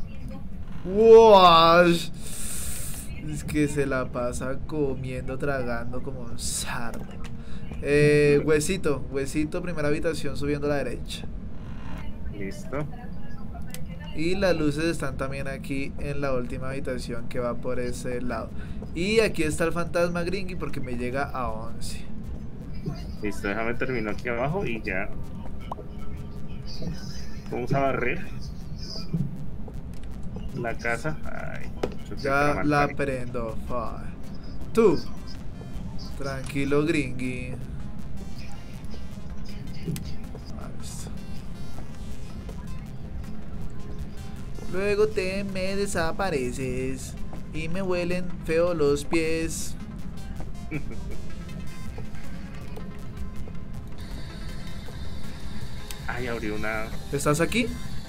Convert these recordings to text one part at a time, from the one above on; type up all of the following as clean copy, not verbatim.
¡Wow! Es que se la pasa comiendo, tragando como un sardo. Huesito, primera habitación subiendo a la derecha. Listo. Y las luces están también aquí en la última habitación que va por ese lado. Y aquí está el fantasma Gringy porque me llega a 11. Listo, déjame terminar aquí abajo y ya. Vamos a barrer la casa. Ay, yo sé que era Ya mal la pánico. prendo. Tú, tranquilo Gringy. Listo. Luego te me desapareces y me huelen feo los pies. Ay, abrí una. ¿Estás aquí?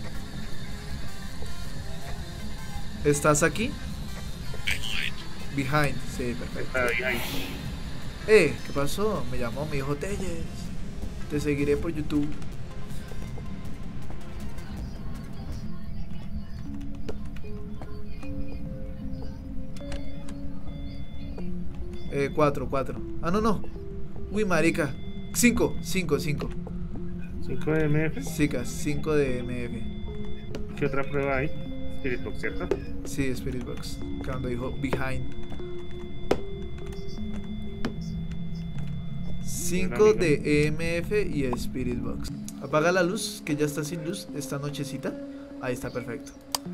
¿Estás aquí? Behind, sí, perfecto. Está ahí. ¿Qué pasó? Me llamó, me dijo Telles. Te seguiré por YouTube. Cuatro. Ah, no. Uy, marica. Cinco. 5 de MF. Chicas, 5 de MF. ¿Qué otra prueba hay? Spirit Box, ¿cierto? Sí, Spirit Box. Cuando dijo behind. 5 Bueno, de EMF y Spirit Box. Apaga la luz, que ya está sin luz esta nochecita. Ahí está, perfecto.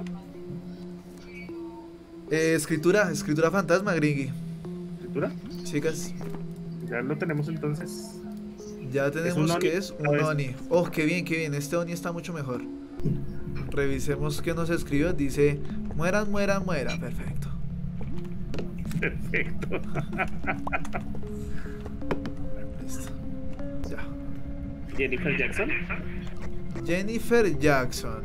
Escritura fantasma, Gringy. ¿Escritura? Chicas, Ya lo tenemos entonces. ya tenemos Oni? que es un Oni. Oh, qué bien. Este Oni está mucho mejor. Revisemos qué nos escribió. Dice: mueran. Perfecto. Perfecto. Listo. Ya. Jennifer Jackson. Jennifer Jackson.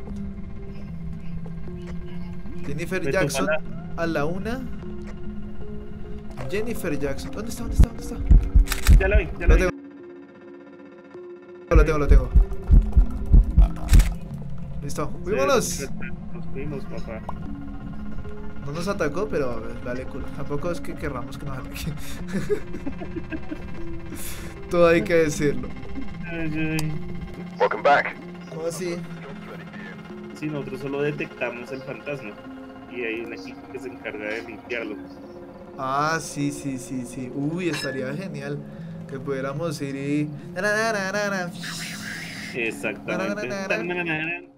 Me Jackson toca a la 1. Jennifer Jackson. ¿Dónde está? Ya la vi. Lo tengo. Listo. ¡Vámonos! Nos fuimos, papá. No nos atacó, pero dale culo. Tampoco es que querramos que nos ataque. Todo hay que decirlo. Welcome back. ¿Cómo así? Sí, nosotros solo detectamos el fantasma y hay un equipo que se encarga de limpiarlo. Ah, sí. Uy, estaría genial que pudiéramos ir y... Exactamente.